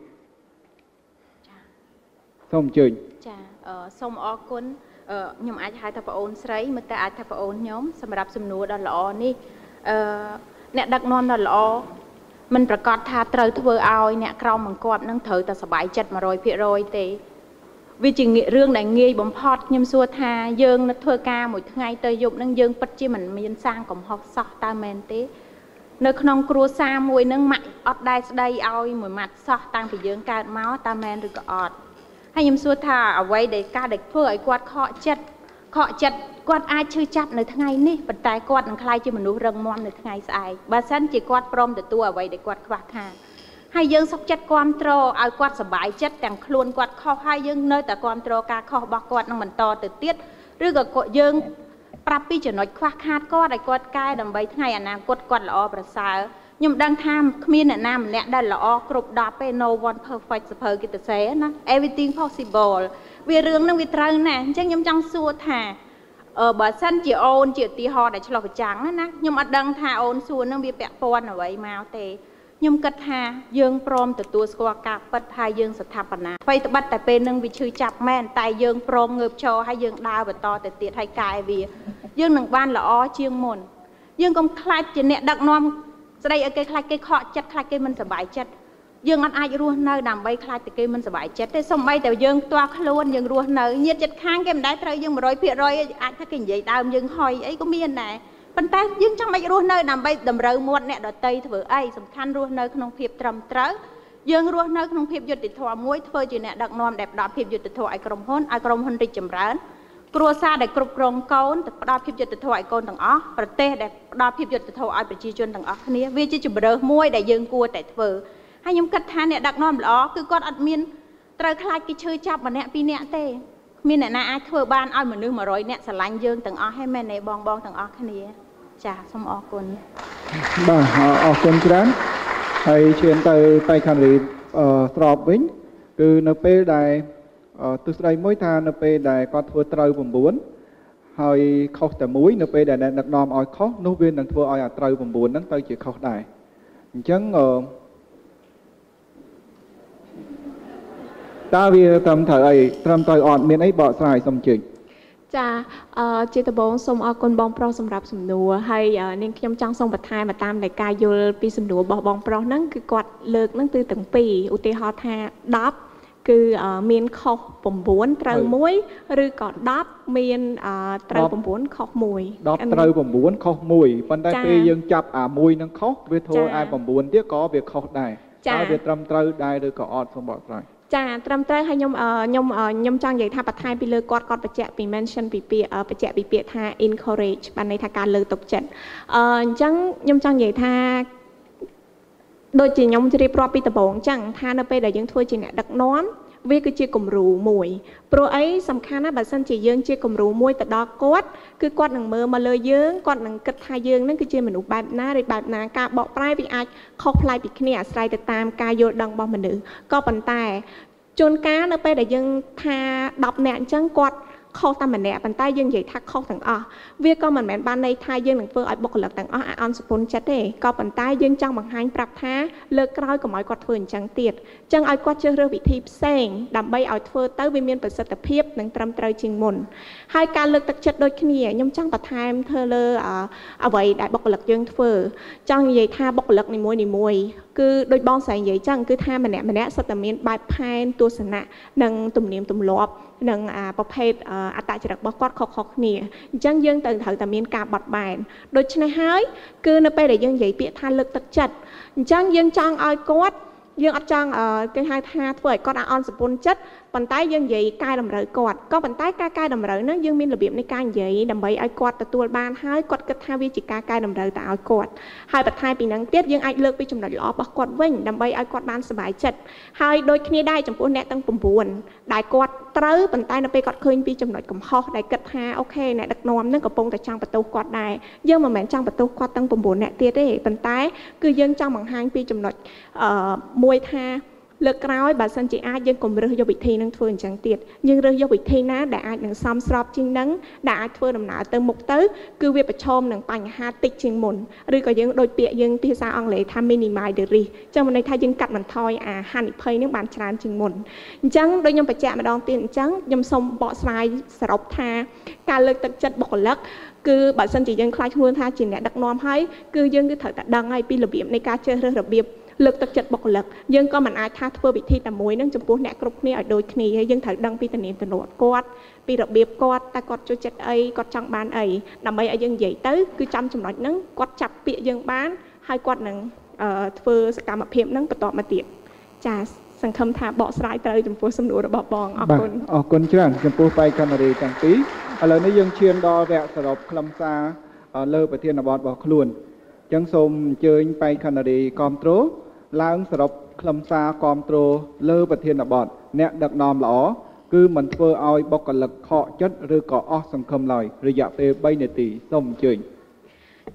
សូមអញ្ជើញចាសូមអរគុណខ្ញុំអាចហៅថាប្អូនស្រីមកតែអាចថាប្អូនខ្ញុំសម្រាប់សំណួរដ៏ល្អនេះអ្នកដឹកនាំដ៏ល្អមិនប្រកាសថាត្រូវធ្វើឲ្យអ្នកក្រមបង្គាប់នឹងត្រូវតែសប្បាយចិត្ត 100% ទេវាជារឿងដែលងាយបំផុតខ្ញុំសួរថាយើងនៅធ្វើការមួយថ្ងៃទៅយប់នឹងយើងពិតជាមិនមានសាងកំហុសសោះតើមែនទេនៅក្នុងគ្រួសារមួយនឹងម៉ាក់អត់ដែលស្ដីឲ្យមួយម៉ាត់សោះតាំងពីយើងកើតមកតើមែនឬក៏អត់ហើយខ្ញុំសួរថាអ្វីដែលការដែលធ្វើឲ្យគាត់ខកចិត្តគាត់អាចឈឺចាប់នៅថ្ងៃនេះប៉ុន្តែគាត់នឹងក្លាយជាមនុស្សរឹងមាំនៅថ្ងៃស្អែកបើសិនជាគាត់ព្រមទទួលអ្វីដែលគាត់ខ្វះខាតហើយយើងសុខចិត្តគ្រប់គ្រងឲ្យគាត់សប្បាយចិត្តទាំងខ្លួនគាត់ខុសហើយយើងនៅតែគ្រប់គ្រងការខុសរបស់គាត់នឹងបន្តទៅទៀតឬក៏យើងប្រាប់ពីចំណុចខ្វះខាតគាត់ឲ្យគាត់កែដើម្បីថ្ងៃអនាគតគាត់ល្អប្រសើរខ្ញុំដឹងថាគ្មានអ្នកណាម្នាក់ដែលល្អគ្រប់10ទេ no one perfect សភៅគេទៅសេណា everything possible វារឿងហ្នឹងវាត្រូវណាស់អញ្ចឹងខ្ញុំចង់សួរថាបើសិនជាអូនជាឧទាហរណ៍ដែលឆ្លុះប្រចាំងណាខ្ញុំអត់ដឹងថាអូនសួរហ្នឹងវាពាក់ព័ន្ធអ្វីមកទេខ្ញុំគិតថាយើងព្រមទទួលស្គាល់ការពិតហើយយើងស្ថាបនាអ្វីត្បិតតែពេលហ្នឹងវាឈឺចាប់មែនតែយើងព្រមងើបឈរហើយយើងដើរបន្តទៅទៀតហើយកែវាយើងនឹងបានល្អជាងមុនយើងកុំខ្លាចជាអ្នកដឹកនាំស្ដីឲ្យគេខ្លាចគេខកចិត្តខ្លាចគេមិនសប្បាយចិត្តយើងអត់អាចរស់នៅដើម្បីខ្លាចតែគេមិនសប្បាយចិត្តទេសូម្បីតែយើងផ្ទាល់ខ្លួនយើងរស់នៅញាតិចិត្តខាងគេមិនដែលត្រូវយើង 100% អាចថាគេនិយាយដើមយើងហុយអីក៏មានដែរប៉ុន្តែយើងចង់មិនរស់នៅដើម្បីតម្រូវមាត់អ្នកដតីធ្វើអីសំខាន់រស់នៅក្នុងភាពត្រឹមត្រូវយើងរស់នៅក្នុងភាពយុត្តិធម៌មួយធ្វើជាអ្នកដឹកនាំដែលផ្ដល់ភាពយុត្តិធម៌ឲ្យក្រុមហ៊ុនរីកចម្រើនគ្រួសារដែលគ្រប់គ្រងកូនទៅផ្ដល់ភាពយុត្តិធម៌ឲ្យកូនទាំងអស់ប្រទេសដែលផ្ដល់ភាពយុត្តិធម៌ឲ្យប្រជាជនទាំងអស់គ្នាវាជាជម្រើសមួយដែលយើងគួរតែធ្វើហើយខ្ញុំគិតថាអ្នកដឹកនាំល្អគឺគាត់អត់មានត្រូវខ្លាចគេឈឺចាប់ម្នាក់ពីរនាក់ទេគ្មានអ្នកណាអាចធ្វើបានឲ្យមនុស្ស100នាក់ស្រឡាញ់យើងទាំងអស់ហើយមែនទេបងទាំងអស់គ្នាចាសូមអរគុណបាទអរគុណច្រើនហើយឈានទៅបេក្ខនារីស្របវិញគឺនៅពេលដែលទស្សន័យមួយថានៅពេលដែលគាត់ធ្វើត្រូវ9ហើយខុសតែមួយនៅពេលដែលអ្នកដឹកនាំឲ្យខុសនោះវានឹងធ្វើឲ្យអាត្រូវ9ហ្នឹងទៅជាខុសដែរអញ្ចឹងតើវាត្រឹមត្រូវអីត្រឹមត្រូវអត់មានអីបកស្រាយសូមជឿចាជាដំបូងសូមអរគុណបងប្រុសសម្រាប់សំណួរហើយនាងខ្ញុំចង់សូមបន្ថែមមកតាមនៃការយល់ពីសំណួររបស់បងប្រុសហ្នឹងគឺគាត់លើកហ្នឹងគឺទាំងពីរឧទាហរណ៍ថា10គឺមានខុស9ត្រូវ1ឬក៏10មានត្រូវ9ខុស1 10ត្រូវ9ខុស1ប៉ុន្តែពេលយើងចាប់អា1នឹងខុសវាធ្វើឲ្យ9ទៀតក៏វាខុសដែរតើវាត្រឹមត្រូវដែរឬក៏អត់សូមបកស្រាយចាត្រឹមត្រូវហើយខ្ញុំចង់និយាយថាបន្ថែមពីលើគាត់បញ្ជាក់ពី mention ពីពាក្យបញ្ជាក់ពីពាក្យថា encourage បានន័យថាការលើកទឹកចិត្តអញ្ចឹងខ្ញុំចង់និយាយថាដូចជាខ្ញុំជ្រាបរាប់ពីដំបូងអញ្ចឹងថានៅពេលដែលយើងធ្វើជាអ្នកដឹកនាំវាគឺជាគំរូមួយព្រោះអីសំខាន់ណាស់បើសិនជាយើងជាគំរូមួយទៅដល់គាត់គឺគាត់នឹងមើលមកលើយើងគាត់នឹងគិតថាយើងនឹងគឺជាមនុស្សបែបណាឬបែបណាការបកប្រែវាអាចខុសប្លែកពីគ្នាអាស្រ័យទៅតាមការយល់ដឹងរបស់មនុស្សក៏ប៉ុន្តែជួនកាលនៅពេលដែលយើងថា10នាក់អញ្ចឹងគាត់ខុសតែម្នាក់ប៉ុន្តែយើងនិយាយថាខុសទាំងអស់វាក៏មិនមែនបានន័យថាយើងនឹងធ្វើឲ្យបុគ្គលិកទាំងអស់អន់សុពន្ធចិត្តទេក៏ប៉ុន្តែយើងចង់បង្ហាញប្រាប់ថាលើកក្រោយកុំឲ្យគាត់ធ្វើអញ្ចឹងទៀតអញ្ចឹងឲ្យគាត់ជ្រើសរើសវិធីផ្សេងដើម្បីឲ្យធ្វើទៅវាមានប្រសិទ្ធភាពនិងត្រឹមត្រូវជាងមុនហើយការលើកទឹកចិត្តដូចគ្នាខ្ញុំចង់បន្ថែមធ្វើលើអ្វីដែលបុគ្គលិកយើងធ្វើចង់និយាយថាបុគ្គលិកនីមួយគឺដូចបងស្រីនិយាយចឹងគឺថាម្នាក់សុទ្ធតែមានបែបផែនទស្សនៈនិងទំនៀមទម្លាប់និងប្រភេទអត្តចរិតរបស់គាត់ខុសៗគ្នាអញ្ចឹងយើងត្រូវតែមានការបត់បែនដូច្នេះហើយគឺនៅពេលដែលយើងនិយាយពាក្យថាលើកទឹកចិត្តអញ្ចឹងយើងចង់ឲ្យគាត់យើងអត់ចង់គេហៅថាធ្វើឲ្យគាត់អន់សុពន្ធចិត្តប៉ុន្តែយើងនិយាយកែតម្រូវគាត់ក៏ប៉ុន្តែការកែតម្រូវហ្នឹងយើងមានរបៀបនៃការនិយាយដើម្បីឲ្យគាត់ទទួលបានហើយគាត់គិតថាវាជាការកែតម្រូវទៅឲ្យគាត់ហើយបន្ថែមពីហ្នឹងទៀតយើងអាចលើកពីចំណុចល្អរបស់គាត់វិញដើម្បីឲ្យគាត់បានសប្បាយចិត្តហើយដូចគ្នាដែរចំពោះអ្នកទាំង9ដែលគាត់ត្រូវប៉ុន្តែនៅពេលគាត់ឃើញពីចំណុចកំហុសដែលគិតថាអូខេអ្នកដឹកនាំហ្នឹងកំពុងតែចង់បន្ទោសគាត់ដែរយើងមិនមែនចង់បន្ទោសគាត់ទាំង9អ្នកទៀតទេប៉ុន្តែគឺយើងចង់បង្ហាញពីចំណុចមួយថាលើកក្រោយបើសិនជាអាចយើងកុំរើសយកវិធីនឹងធ្វើអញ្ចឹងទៀតយើងរើសយកវិធីណាដែលអាចនឹងសមស្របជាងនឹងដែលអាចធ្វើដំណើរទៅមុខទៅគឺវាប្រឈមនឹងបញ្ហាតិចជាងមុនឬក៏យើងដូចពាក្យយើងភាសាអង់គ្លេសថា minimize the risk ចឹងមានន័យថាយើងកាត់បន្ថយអាហានិភ័យនឹងបានច្រើនជាងមុនអញ្ចឹងដូចខ្ញុំបញ្ជាក់ម្ដងទៀតអញ្ចឹងខ្ញុំសូមបកស្រាយសរុបថាការលើកទឹកចិត្តបុគ្គលិកគឺបើសិនជាយើងខ្លាចខ្លួនថាជាអ្នកដឹកនាំហើយគឺយើងគឺត្រូវតែដឹងហើយពីរបៀបនៃការជ្រើសរើសរបៀបលើកទឹកចិត្តបុគ្គលិកយើងក៏មិនអាចថាធ្វើវិធីតែមួយនឹងចំពោះអ្នកគ្រប់គ្នាឲ្យដូចគ្នាយើងត្រូវដឹងពីទំនៀមទម្លាប់គាត់ពីរបៀបគាត់តែគាត់ចូលចិត្តអីគាត់ចង់បានអីដើម្បីឲ្យយើងនិយាយទៅគឺចាំចំណុចហ្នឹងគាត់ចាប់ពាក្យយើងបានហើយគាត់នឹងធ្វើសកម្មភាពហ្នឹងបន្តមកទៀតចាសង្ឃឹមថាបកស្រាយត្រូវចំពោះសំណួររបស់បងអរគុណអរគុណច្រើនចំពោះបេក្ខនារីទាំងពីរឥឡូវនេះយើងឈានដល់វគ្គសរុបខ្លឹមសារលើប្រធានបទរបស់ខ្លួនអញ្ចឹងសូមអញ្ជើញបេក្ខនារីគាំទ្រឡើងសរុបខ្លឹមសារគាំទ្រលើប្រធានបទអ្នកដឹកនាំល្អគឺមិនធ្វើឲ្យបុគ្គលិកខកចិត្តឬក៏អស់សង្ឃឹមឡើយរយៈពេល3នាទីសូមអញ្ជើញ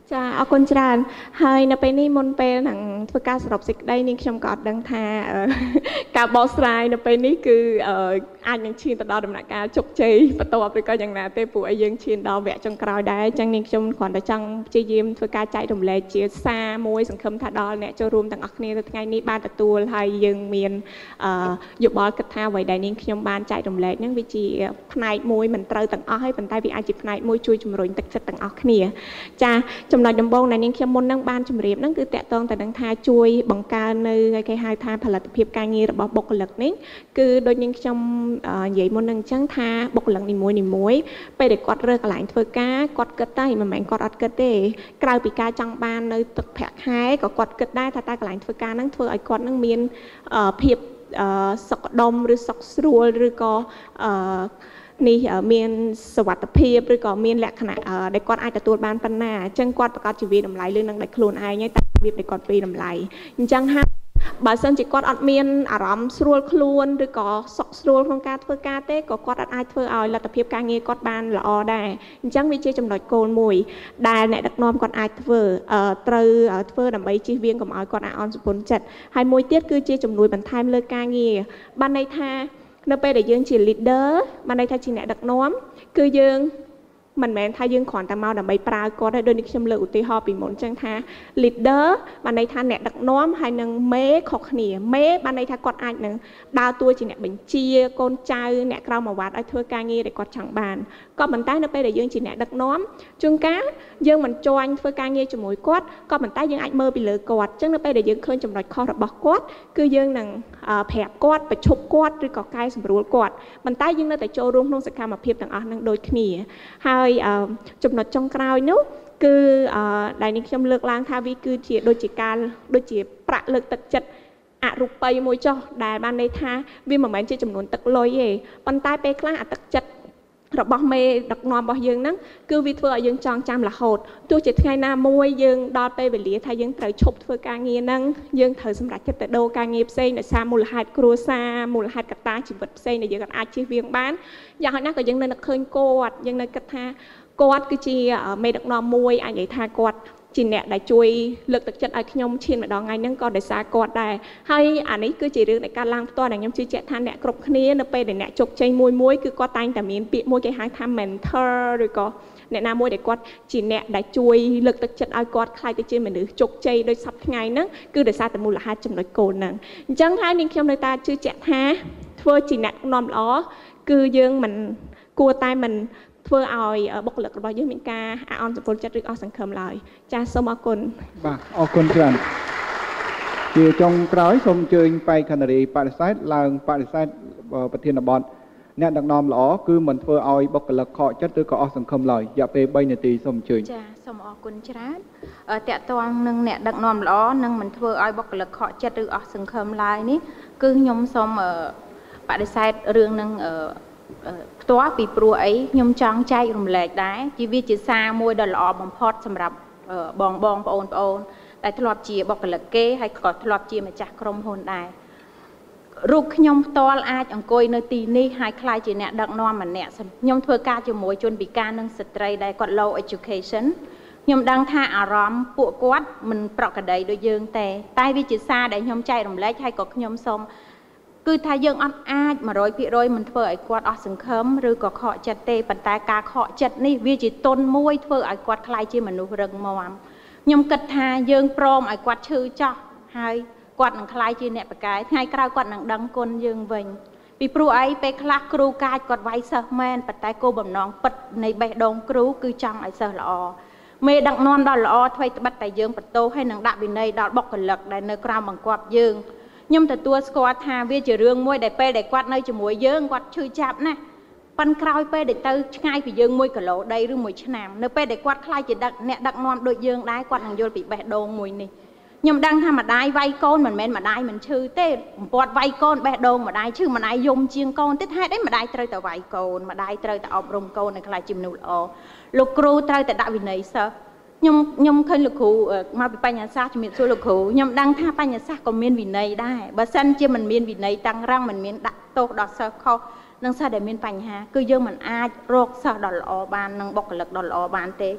ចាអរគុណច្រើនហើយនៅពេលនេះមុនពេលនឹងធ្វើការសរុបសេចក្តីនាងខ្ញុំក៏អត់ដឹងថាការបកស្រាយនៅពេលនេះគឺអាចនឹងឈានទៅដល់ដំណាក់កាលជោគជ័យបន្ទាប់ឬក៏យ៉ាងណាទេព្រោះឲ្យយើងឈានដល់វគ្គចុងក្រោយដែរអញ្ចឹងនាងខ្ញុំគ្រាន់តែចង់ព្យាយាមធ្វើការចែករំលែកជាសារមួយសង្ឃឹមថាដល់អ្នកចូលរួមទាំងអស់គ្នានៅថ្ងៃនេះបានទទួលហើយយើងមានយោបល់គិតថាអ្វីដែលនាងខ្ញុំបានចែករំលែកហ្នឹងវាជាផ្នែកមួយមិនត្រូវទាំងអស់ហើយប៉ុន្តែវាអាចជាផ្នែកមួយជួយជំរុញទឹកចិត្តទាំងអស់គ្នាចាចំណុចដំបូងដែលនាងខ្ញុំមុននឹងបានជម្រាបហ្នឹងគឺតកតងទៅនឹងថាជួយបង្កើននៅគេហៅថាផលិតភាពការងាររបស់បុគ្គលិកនេះគឺដូចនាងខ្ញុំនិយាយមុននឹងអញ្ចឹងថាបុគ្គលិកនីមួយៗពេលដែលគាត់រើសកន្លែងធ្វើការគាត់គិតតែមិនមែនគាត់អត់គិតទេក្រៅពីការចង់បាននៅទឹកប្រាក់ខែក៏គាត់គិតដែរថាតើកន្លែងធ្វើការហ្នឹងធ្វើឲ្យគាត់នឹងមានភាពសុខដុមឬសុខស្រួលឬក៏នេះមានសុវត្ថិភាពឬក៏មានលក្ខណៈដែលគាត់អាចទទួលបានប៉ុណ្ណាអញ្ចឹងគាត់ប្រកាសជាវាតម្លៃលើនឹងដោយខ្លួនឯងហើយតែរបៀបដែលគាត់ពីតម្លៃអញ្ចឹងហើយបើសិនជាគាត់អត់មានអារម្មណ៍ស្រួលខ្លួនឬក៏សុខស្រួលក្នុងការធ្វើការទេក៏គាត់អាចធ្វើឲ្យលទ្ធភាពការងារគាត់បានល្អដែរអញ្ចឹងវាជាចំណុចគោលមួយដែលអ្នកដឹកនាំគាត់អាចធ្វើត្រូវធ្វើដើម្បីជៀសវាងកុំឲ្យគាត់អន់សុពន្ធចិត្តហើយមួយទៀតគឺជាជំនួយបន្ថែមលើការងារបានន័យថានៅពេលដែលយើងជា leader បានន័យថាជាអ្នកដឹកនាំគឺយើងមិនមែនថាយើងគ្រាន់តែមកដើម្បីប្រើគាត់ទេដូចនេះខ្ញុំលើកឧទាហរណ៍ពីមុនអញ្ចឹងថា leader បានន័យថាអ្នកដឹកនាំហើយនឹងមេខុសគ្នាមេបានន័យថាគាត់អាចនឹងដើរតួជាអ្នកបញ្ជាកូនចៅអ្នកក្រមអាវ៉ាត់ឲ្យធ្វើការងារដែលគាត់ចង់បានក៏ប៉ុន្តែនៅពេលដែលយើងជាអ្នកដឹកនាំជួនកាលយើងមិនជាន់ធ្វើការងារជាមួយគាត់ក៏ប៉ុន្តែយើងអាចមើលពីលើគាត់អញ្ចឹងនៅពេលដែលយើងឃើញចំណុចខុសរបស់គាត់គឺយើងនឹងប្រាប់គាត់ប្រជុំគាត់ឬក៏កែសម្រួលគាត់ប៉ុន្តែយើងនៅតែចូលរួមក្នុងសកម្មភាពទាំងអស់នឹងដូចគ្នាហើយចំណុចចុងក្រោយនោះគឺដែលនេះខ្ញុំលើកឡើងថាវាគឺជាដូចជាប្រាក់លើកទឹកចិត្តអរូបិយមួយចុះដែលបានន័យថាវាមិនមែនជាចំនួនទឹកលុយទេប៉ុន្តែពេលខ្លះអាទឹកចិត្តរបស់មេដឹកនាំរបស់យើងហ្នឹងគឺវាធ្វើឲ្យយើងចងចាំរហូតទោះជាថ្ងៃណាមួយយើងដល់ពេលវេលាថាយើងត្រូវឈប់ធ្វើការងារហ្នឹងយើងត្រូវសម្រេចចិត្តទៅដូរការងារផ្សេងដោយសារមូលហេតុគ្រួសារមូលហេតុកត្តាជីវិតផ្សេងដែលយើងអាចជៀសវាងបានយ៉ាងហោចណាស់ក៏យើងនៅនឹកឃើញគាត់យើងនៅគិតថាគាត់គឺជាមេដឹកនាំមួយអាចនិយាយថាគាត់ជាអ្នកដែលជួយលើកទឹកចិត្តឲ្យខ្ញុំឈានមកដល់ថ្ងៃហ្នឹងក៏ដោយសារគាត់ដែរហើយអានេះគឺជារឿងដែលកើតឡើងផ្ទាល់ដែលខ្ញុំជឿជាក់ថាអ្នកគ្រប់គ្នានៅពេលដែលអ្នកជោគជ័យមួយគឺគាត់តែងតែមានពាក្យមួយគេហៅថា mentor ឬក៏អ្នកណាមួយដែលគាត់ជាអ្នកដែលជួយលើកទឹកចិត្តឲ្យគាត់ខ្លាយទៅជាមនុស្សជោគជ័យដោយសពថ្ងៃហ្នឹងគឺដោយសារតែមូលហេតុចំណុចគោលហ្នឹងអញ្ចឹងហើយនាងខ្ញុំនៅតែជឿជាក់ថាធ្វើជាអ្នកនាំល្អគឺយើងមិនគួរតែមិនធ្វើឲ្យបុគ្គលិករបស់យើងមានការអន់សុពលចិត្តឬអស់សង្ឃឹមឡើយចាសសូមអរគុណបាទអរគុណច្រើនជាចុងក្រោយសូមអញ្ជើញបែកខណ្ឌរីបដិសេធឡើងបដិសេធប្រធានបទអ្នកដឹកនាំល្អគឺមិនធ្វើឲ្យបុគ្គលិកខកចិត្តឬក៏អស់សង្ឃឹមឡើយរយៈពេល3នាទីសូមអញ្ជើញចាសូមអរគុណច្រើនតកតងនឹងអ្នកដឹកនាំល្អនឹងមិនធ្វើឲ្យបុគ្គលិកខកចិត្តឬអស់សង្ឃឹមឡើយនេះគឺខ្ញុំសូមបដិសេធរឿងនឹងផ្ទាល់ពីព្រោះអីខ្ញុំចង់ចែករំលែកដែរជាវាជាសារមួយដ៏ល្អបំផុតសម្រាប់បងប្អូនដែលធ្លាប់ជាបុគ្គលិកគេហើយក៏ធ្លាប់ជាម្ចាស់ក្រុមហ៊ុនដែររូបខ្ញុំផ្ទាល់អាចអង្គុយនៅទីនេះហើយខ្លាចជាអ្នកដឹកនាំម្នាក់ខ្ញុំធ្វើការជាមួយជនពិការនិងស្ត្រីដែលគាត់ low education ខ្ញុំដឹងថាអារម្មណ៍ពួកគាត់មិនប្រក្រតីដូចយើងទេតែវាជាសារដែលខ្ញុំចែករំលែកហើយក៏ខ្ញុំសូមគឺថាយើងអត់អាច 100% មិនធ្វើឲ្យគាត់អស់សង្ឃឹមឬក៏ខកចិត្តទេប៉ុន្តែការខកចិត្តនេះវាជាទុនមួយធ្វើឲ្យគាត់ខ្លាយជាមនុស្សរឹងមាំខ្ញុំគិតថាយើងព្រមឲ្យគាត់ឈឺចោះហើយគាត់នឹងខ្លាយជាអ្នកបកែថ្ងៃក្រោយគាត់នឹងដឹងគុណយើងវិញពីព្រោះអីពេលខ្លះគ្រូកាចគាត់វាយសិស្សមែនប៉ុន្តែគោលបំណងពិតនៃបេះដូងគ្រូគឺចង់ឲ្យសិស្សល្អមេដឹកនាំដ៏ល្អថ្មីត្បិតតែយើងបន្ទោសហើយនឹងដាក់វិន័យដល់បុគ្គលិកដែលនៅក្រោមបង្គាប់យើងខ្ញុំទទួលស្គាល់ថាវាជារឿងមួយដែលពេលដែលគាត់នៅជាមួយយើងគាត់ឈឺចាប់ណាស់ប៉ុន្តែក្រោយពេលដែលទៅឆ្ងាយពីយើង1គីឡូដីឬ1ឆ្នាំនៅពេលដែលគាត់ខ្លាចជាអ្នកដឹកនាំដូចយើងដែរគាត់នឹងយល់ពីបេះដូងមួយនេះខ្ញុំដឹងថាម្ដាយវាយកូនមិនមែនម្ដាយមិនឈឺទេបំពាត់វាយកូនបេះដូងម្ដាយឈឺម្ដាយយំជាងកូនទេហេតុអីម្ដាយត្រូវតែវាយកូនម្ដាយត្រូវតែអប់រំកូនឲ្យខ្លាចជាមនុស្សល្អលោកគ្រូត្រូវតែដាក់វិន័យសិស្សខ្ញុំឃើញលោកគ្រូមកពីបញ្ញាសាស្ត្រជំរាបសួរលោកគ្រូខ្ញុំដឹងថាបញ្ញាសាស្ត្រក៏មានវិន័យដែរបើសិនជាមិនមានវិន័យតាំងរឹងមិនមានដាក់ទោសដល់សិស្សខុសនឹងសិស្សដែលមានបញ្ហាគឺយើងមិនអាចរកសិស្សដ៏ល្អបាននិងបុគ្គលិកដ៏ល្អបានទេ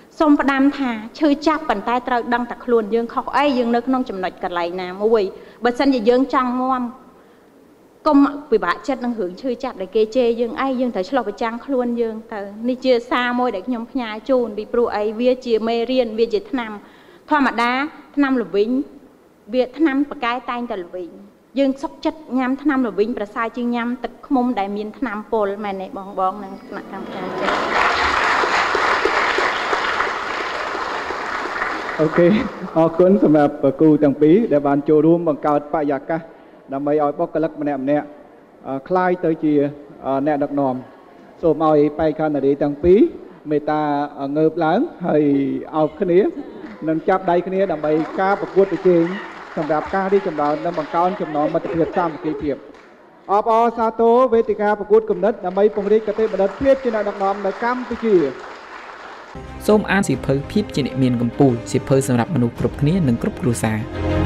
សូមផ្ដាំថាឈឺចាប់ប៉ុន្តែត្រូវដឹងតែខ្លួនយើងខុសអីយើងនៅក្នុងចំណុចកន្លែងណាមួយបើសិនជាយើងចង់ងំកុំពិបាកចិត្តនឹងរឿងឈឺចាប់ដែលគេជេរយើងអីយើងត្រូវឆ្លុះប្រចាំងខ្លួនយើងទៅនេះជាសារមួយដែលខ្ញុំផ្ញើជូនពីព្រោះអីវាជាមេរៀនវាជាថ្នាំធម្មតាថ្នាំល្វីងវាថ្នាំបកែតែងតែល្វីងយើងសុខចិត្តញ៉ាំថ្នាំល្វីងប្រសើរជាងញ៉ាំទឹកឃ្មុំដែលមានថ្នាំពុលមែនទេបងនឹងគណៈកម្មការចា៎អូខេអរគុណសម្រាប់គ្រូទាំងពីរដែលបានចូលរួមបង្កើតបរិយាកាសដើម្បីឲ្យបុគ្គលិកម្នាក់คล้ายទៅជាអ្នកដឹកនាំសូមឲ្យបេក្ខនារីទាំងពីរមេត្តាងើបឡើងហើយអោបគ្នានិងចាប់ដៃគ្នាដើម្បីការប្រកួតប្រជែងសម្រាប់ការរីកចម្រើននិងបង្កើនចំណងមិត្តភាពសាមគ្គីភាពអបអរសាទរវេទិកាប្រកួតគំនិតដើម្បីពង្រីកគតិបណ្ឌិតភាពជាអ្នកដឹកនាំនៅកម្ពុជាសូមអានសៀវភៅភាពជាអ្នកមានកម្ពុជាសៀវភៅសម្រាប់មនុស្សគ្រប់គ្នានិងគ្រប់គ្រួសារ